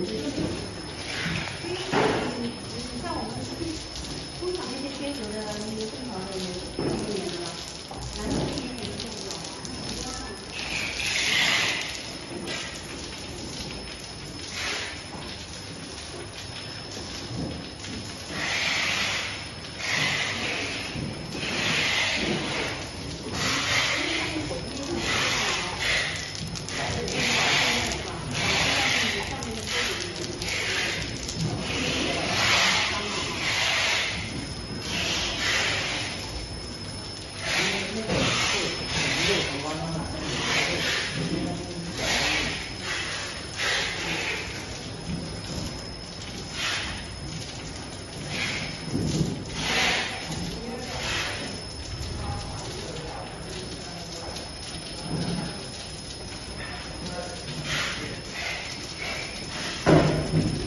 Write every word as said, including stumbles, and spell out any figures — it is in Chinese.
像我们工厂那些贴合的那个正好的有有年的了，蓝色一点点就不要了。 嗯。